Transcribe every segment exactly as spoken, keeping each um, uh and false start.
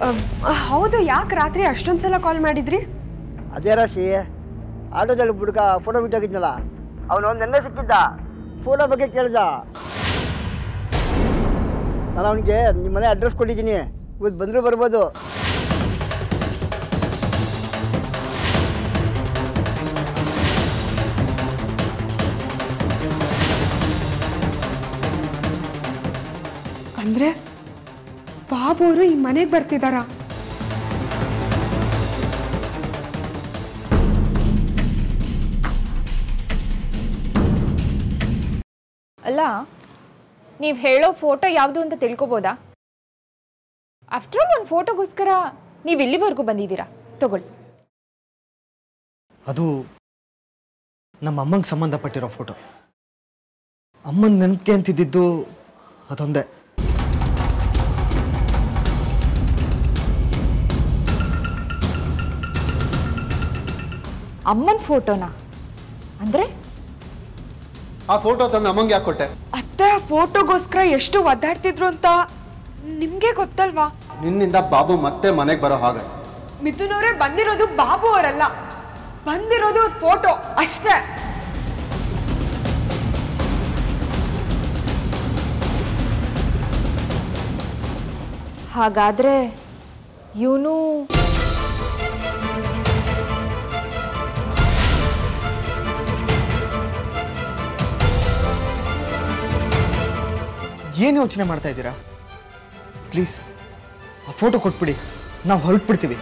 ಹೌದು, ಯಾಕೆ ರಾತ್ರಿ ಅಷ್ಟೊಂದು ಸಲ ಕಾಲ್ ಮಾಡಿದ್ರಿ? ಅದೇ ರಾಶಿ, ಆಟೋದಲ್ಲಿ ಹುಡುಗ ಫೋಟೋ ಬಿಟ್ಟೋಗಿದ್ನಲ್ಲ, ಅವನು ಒಂದು ನೆನ್ನೆ ಸಿಕ್ಕಿದ್ದ, ಫೋಟೋ ಬಗ್ಗೆ ಕೇಳ್ದ. ನಾನು ಅವನಿಗೆ ನಿಮ್ಮ ಮನೆ ಅಡ್ರೆಸ್ ಕೊಟ್ಟಿದ್ದೀನಿ, ಇವತ್ತು ಬಂದರೂ ಬರ್ಬೋದು. ಅಂದರೆ ಬಾಬು ಅವರು ಈ ಮನೆಗೆ ಬರ್ತಿದ್ದಾರಾ? ಅಲ್ಲ, ನೀವು ಹೇಳೋ ಫೋಟೋ ಯಾವುದು ಅಂತ ತಿಳ್ಕೊಬೋದಾ? ಆಫ್ಟರ್ ಆಲ್ ಒಂದು ಫೋಟೋಗೋಸ್ಕರ ನೀವು ಇಲ್ಲಿವರೆಗೂ ಬಂದಿದ್ದೀರಾ, ತಗೊಳ್ಳಿ. ಅದು ನಮ್ಮ ಅಮ್ಮಂಗೆ ಸಂಬಂಧಪಟ್ಟಿರೋ ಫೋಟೋ. ಅಮ್ಮನ ನೆನಪಿಗೆ ಅಂತಿದ್ದು ಅದೊಂದೇ. ಅಮ್ಮನ ಫೋಟೋನಾ? ಅಂದರೆ ಆ ಫೋಟೋ ತಂದು ಅಮ್ಮಂಗೆ ಯಾಕೆ ಕೊಟ್ಟೆ? ಅತ್ತೆ, ಆ ಫೋಟೋಗೋಸ್ಕರ ಎಷ್ಟು ಒದ್ದಾಡ್ತಿದ್ರು ಅಂತ ನಿಮ್ಗೆ ಗೊತ್ತಲ್ವಾ? ನಿನ್ನಿಂದ ಬಾಬು ಮತ್ತೆ ಮನೆಗೆ ಬರೋ ಹಾಗೆ. ಮಿಥುನ್ ಅವರೇ ಬಂದಿರೋದು ಬಾಬು ಅವರಲ್ಲ, ಬಂದಿರೋದು ಫೋಟೋ ಅಷ್ಟೇ. ಹಾಗಾದ್ರೆ ಇವನು ಏನು ಯೋಚನೆ ಮಾಡ್ತಾ ಇದ್ದೀರಾ? ಪ್ಲೀಸ್ ಆ ಫೋಟೋ ಕೊಟ್ಬಿಡಿ, ನಾವು ಹೊರಟ್ಬಿಡ್ತೀವಿ.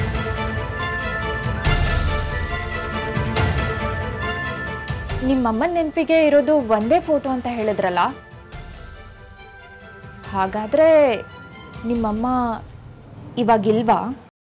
ನಿಮ್ಮಮ್ಮನ ನೆನಪಿಗೆ ಇರೋದು ಒಂದೇ ಫೋಟೋ ಅಂತ ಹೇಳಿದ್ರಲ್ಲ, ಹಾಗಾದ್ರೆ ನಿಮ್ಮಮ್ಮ ಇವಾಗಿಲ್ವಾ?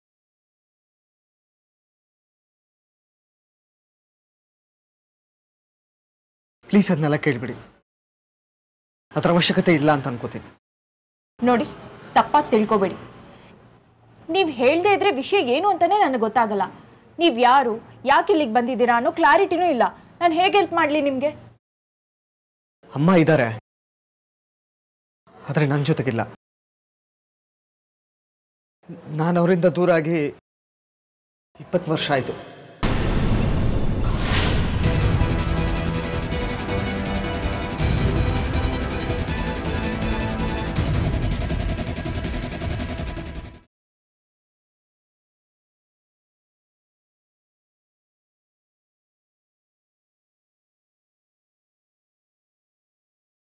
ಪ್ಲೀಸ್ ಅದನ್ನೆಲ್ಲ ಕೇಳ್ಬಿಡಿ, ಅದರ ಅವಶ್ಯಕತೆ ಇಲ್ಲ ಅಂತ ಅನ್ಕೋತೀನಿ. ನೋಡಿ, ತಪ್ಪಾಗಿ ತಿಳ್ಕೊಬೇಡಿ. ನೀವು ಹೇಳ್ದೇ ಇದ್ರೆ ವಿಷಯ ಏನು ಅಂತಾನೆ ನನಗೆ ಗೊತ್ತಾಗಲ್ಲ. ನೀವು ಯಾರು, ಯಾಕೆ ಇಲ್ಲಿಗೆ ಬಂದಿದ್ದೀರಾ ಅನ್ನೋ ಕ್ಲಾರಿಟಿನೂ ಇಲ್ಲ. ನಾನು ಹೇಗೆ ಹೆಲ್ಪ್ ಮಾಡಲಿ ನಿಮಗೆ? ಅಮ್ಮ ಇದ್ದಾರೆ, ಆದರೆ ನನ್ನ ಜೊತೆಗಿಲ್ಲ. ನಾನು ಅವರಿಂದ ದೂರ ಆಗಿ ಇಪ್ಪತ್ತು ವರ್ಷ ಆಯಿತು.